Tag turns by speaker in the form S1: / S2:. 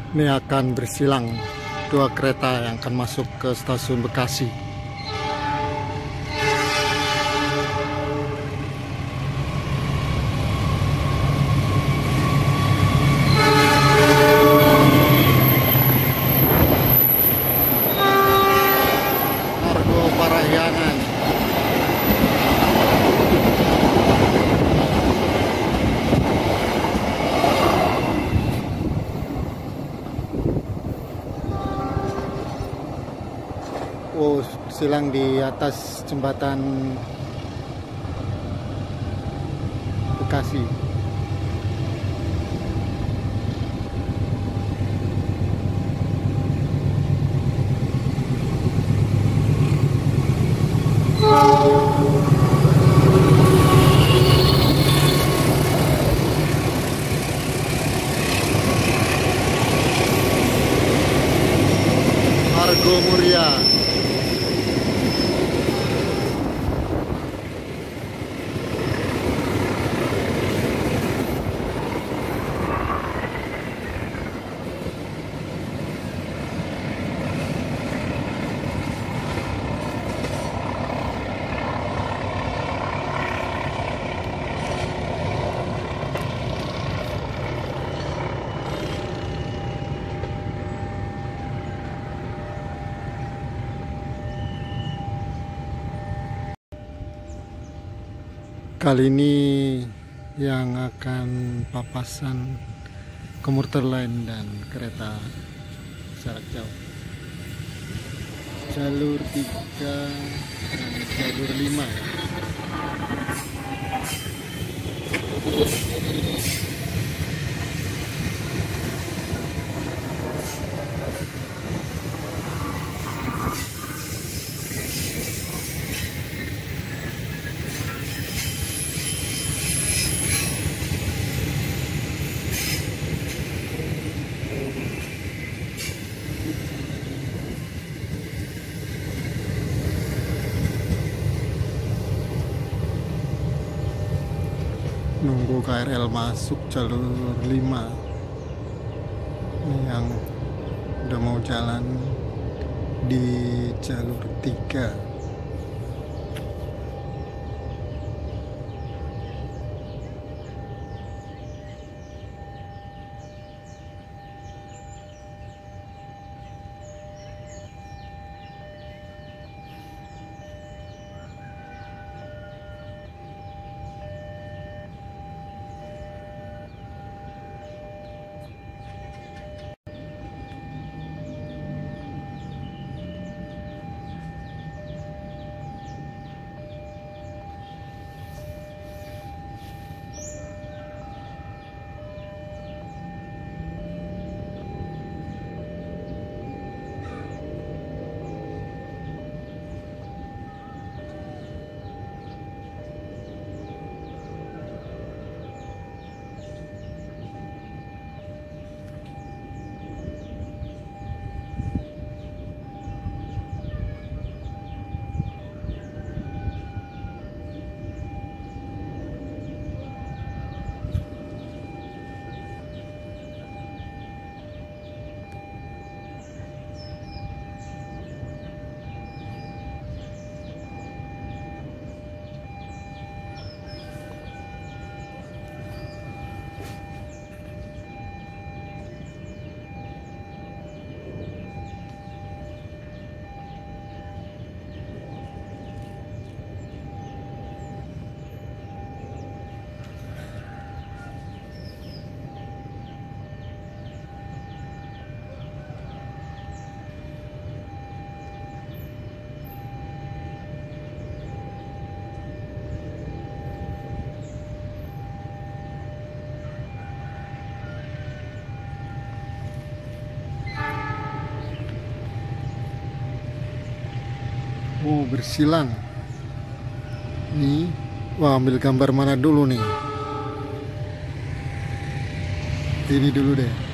S1: Ini akan bersilang dua kereta yang akan masuk ke stasiun Bekasi. Argo Parahyangan. Oh, silang di atas jembatan Bekasi. Argo Muria. Kali ini yang akan papasan komuter lain dan kereta jarak jauh. Jalur 3 dan jalur 5 ya. Nunggu KRL masuk jalur 5. Ini yang udah mau jalan di jalur 3. Oh, bersilang. Nih, wah, ambil gambar mana dulu nih? Ini dulu deh.